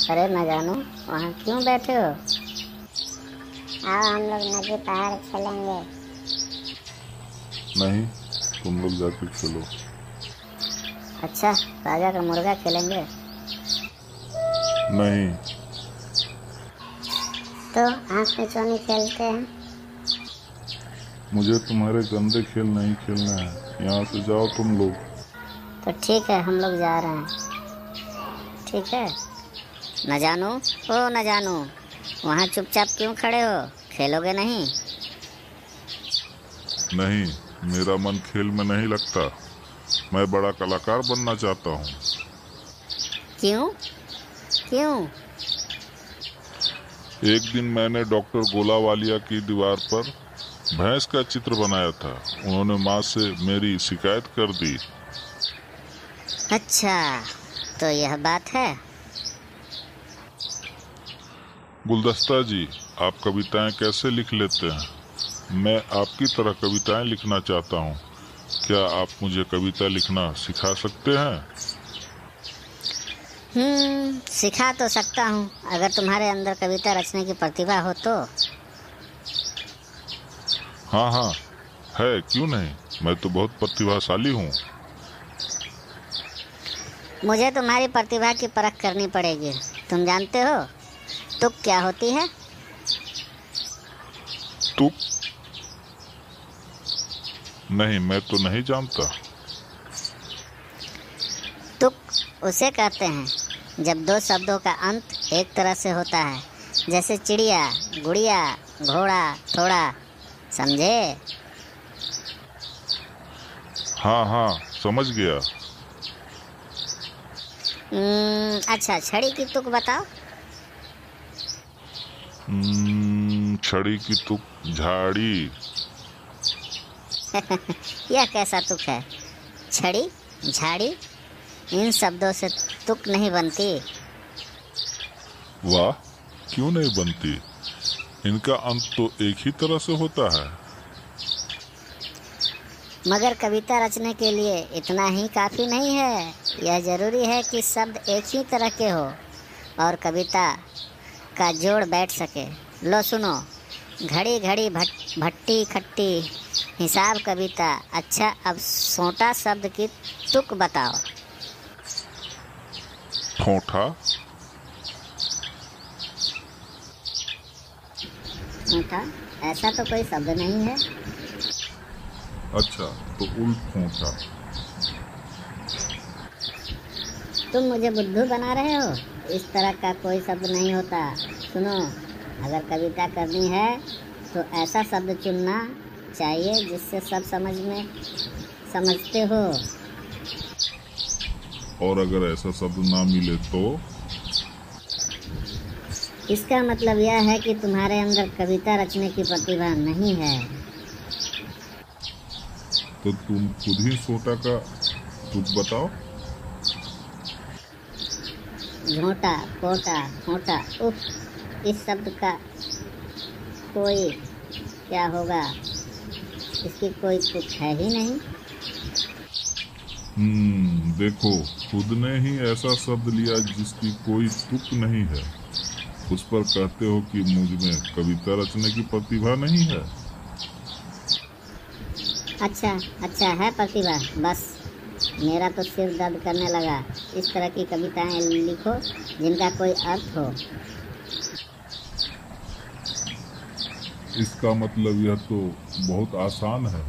अरे न जानू, वहाँ क्यों बैठे हो? आओ हम लोग नदी पहाड़ खेलेंगे। नहीं, तुम लोग जाके खेलो। अच्छा, राजा का मुर्गा खेलेंगे? नहीं। तो आँख में चोनी खेलते हैं। मुझे तुम्हारे गंदे खेल नहीं खेलना है, यहाँ से जाओ तुम लोग। तो ठीक है, हम लोग जा रहे हैं। ठीक है न जानू, ओ न जानू, वहाँ चुपचाप क्यों खड़े हो? खेलोगे नहीं? नहीं, मेरा मन खेल में नहीं लगता। मैं बड़ा कलाकार बनना चाहता हूँ। क्यों क्यों? एक दिन मैंने डॉक्टर गोलावालिया की दीवार पर भैंस का चित्र बनाया था। उन्होंने माँ से मेरी शिकायत कर दी। अच्छा, तो यह बात है। गुलदस्ता जी, आप कविताएं कैसे लिख लेते हैं? मैं आपकी तरह कविताएं लिखना चाहता हूँ। क्या आप मुझे कविता लिखना सिखा सकते हैं? सिखा तो सकता हूँ, अगर तुम्हारे अंदर कविता रचने की प्रतिभा हो तो। हाँ हाँ, है, क्यों नहीं। मैं तो बहुत प्रतिभाशाली हूँ। मुझे तुम्हारी प्रतिभा की परख करनी पड़ेगी। तुम जानते हो तुक क्या होती है? तुक? नहीं, मैं तो नहीं जानता। तुक उसे कहते हैं जब दो शब्दों का अंत एक तरह से होता है, जैसे चिड़िया, गुड़िया, घोड़ा, थोड़ा। समझे? हाँ हाँ, समझ गया। अच्छा, छड़ी की तुक बताओ। छड़ी की तुक झाड़ी। यह कैसा तुक है? छड़ी, झाड़ी, इन शब्दों से तुक नहीं बनती। वाह, क्यों नहीं बनती? इनका अंत तो एक ही तरह से होता है। मगर कविता रचने के लिए इतना ही काफी नहीं है। यह जरूरी है कि शब्द एक ही तरह के हो और कविता का जोड़ बैठ सके। लो सुनो, घड़ी घड़ी भट्टी खट्टी, हिसाब कविता। अच्छा, अब सोंटा शब्द की तुक बताओ। ठोठा? सोंटा? ऐसा तो कोई शब्द नहीं है। अच्छा, तो उल्ट ठोठा। तुम मुझे बुद्धू बना रहे हो? इस तरह का कोई शब्द नहीं होता। सुनो, अगर कविता करनी है तो ऐसा शब्द चुनना चाहिए जिससे सब समझते हो। और अगर ऐसा शब्द ना मिले तो? इसका मतलब यह है कि तुम्हारे अंदर कविता रचने की प्रतिभा नहीं है। तो तुम खुद ही सोटा का तुक बताओ। झोंटा, पोटा, होटा, उफ, इस शब्द का कोई क्या होगा? इसकी कोई तुक है ही नहीं। देखो, खुद ने ही ऐसा शब्द लिया जिसकी कोई तुक नहीं है। उस पर कहते हो कि मुझ में कविता रचने की प्रतिभा नहीं है। अच्छा है प्रतिभा। बस मेरा तो सिर दर्द करने लगा। इस तरह की कविताएं लिखो जिनका कोई अर्थ हो। इसका मतलब यह तो बहुत आसान है।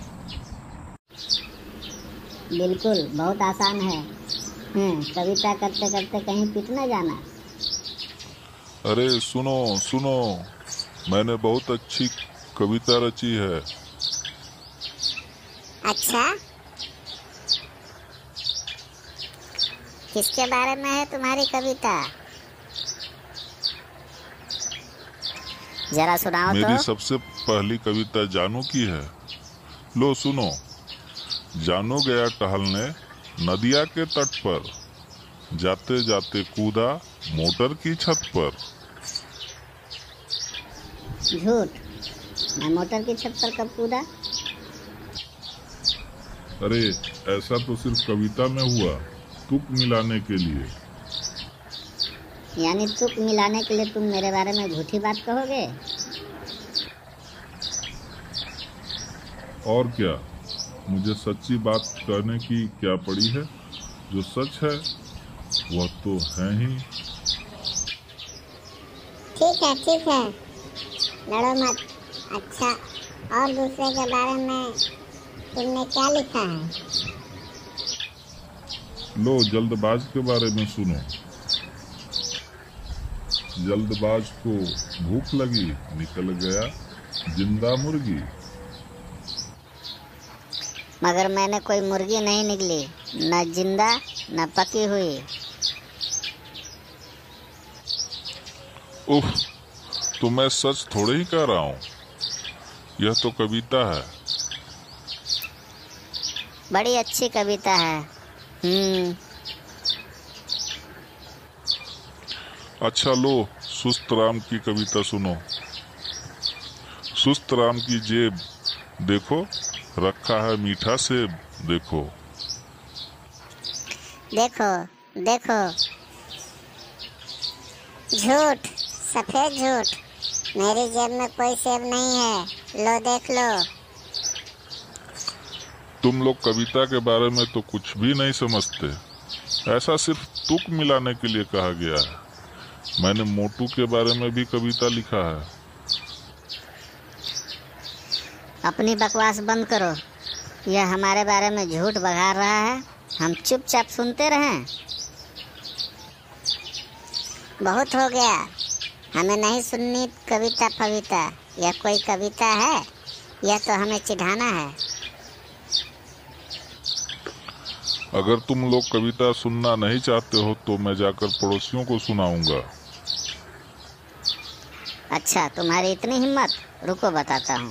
बिल्कुल, बहुत आसान है। कविता करते करते कहीं पिट न जाना। अरे सुनो सुनो, मैंने बहुत अच्छी कविता रची है। अच्छा, किसके बारे में है तुम्हारी कविता? जरा सुनाओ मेरी तो। सबसे पहली कविता जानू की है। लो सुनो। जानू गया टहलने नदिया के तट पर, जाते जाते कूदा मोटर की छत पर। झूठ, मैं मोटर की छत पर कब कूदा? अरे, ऐसा तो सिर्फ कविता में हुआ, तुक मिलाने के लिए। यानी तुक मिलाने के लिए तुम मेरे बारे में झूठी बात कहोगे? और क्या, मुझे सच्ची बात कहने की क्या पड़ी है? जो सच है वह तो है ही। ठीक है, लड़ो मत। अच्छा, और दूसरे के बारे में तुमने क्या लिखा है? लो, जल्दबाज के बारे में सुनो। जल्दबाज को भूख लगी, निकल गया जिंदा मुर्गी। मगर मैंने कोई मुर्गी नहीं निकली, न जिंदा न पकी हुई। उफ, तो मैं सच थोड़े ही कह रहा हूँ, यह तो कविता है। बड़ी अच्छी कविता है। अच्छा लो, सुस्त राम की कविता सुनो। सुस्त राम की जेब देखो, रखा है मीठा सेब देखो। देखो देखो, झूठ, सफेद झूठ। मेरी जेब में कोई सेब नहीं है, लो देख लो। तुम लोग कविता के बारे में तो कुछ भी नहीं समझते। ऐसा सिर्फ तुक मिलाने के लिए कहा गया है। मैंने मोटू के बारे में भी कविता लिखा है। अपनी बकवास बंद करो। यह हमारे बारे में झूठ बघार रहा है, हम चुपचाप सुनते रहें। बहुत हो गया, हमें नहीं सुननी कविता फविता। यह कोई कविता है? यह तो हमें चिढ़ाना है। अगर तुम लोग कविता सुनना नहीं चाहते हो तो मैं जाकर पड़ोसियों को सुनाऊंगा। अच्छा, तुम्हारी इतनी हिम्मत? रुको बताता हूँ।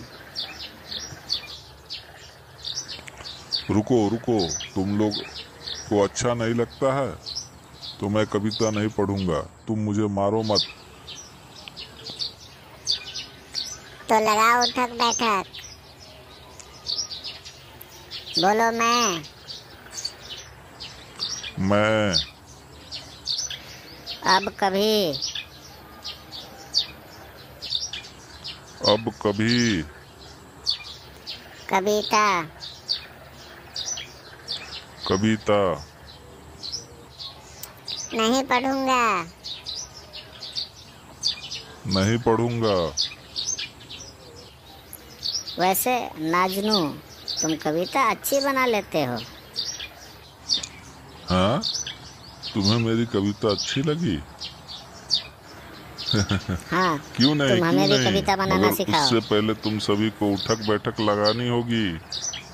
रुको, तुम लोग को अच्छा नहीं लगता है तो मैं कविता नहीं पढ़ूंगा। तुम मुझे मारो मत। तो लगाओ उठक बैठक। बोलो मैं। अब कभी कविता नहीं पढ़ूंगा। वैसे नाजनू, तुम कविता अच्छी बना लेते हो। हाँ, तुम्हें मेरी कविता अच्छी लगी? हाँ, क्यों नहीं, तुम हमें भी कविता बनाना मगर सिखाओ। उससे पहले तुम सभी को उठक बैठक लगानी होगी।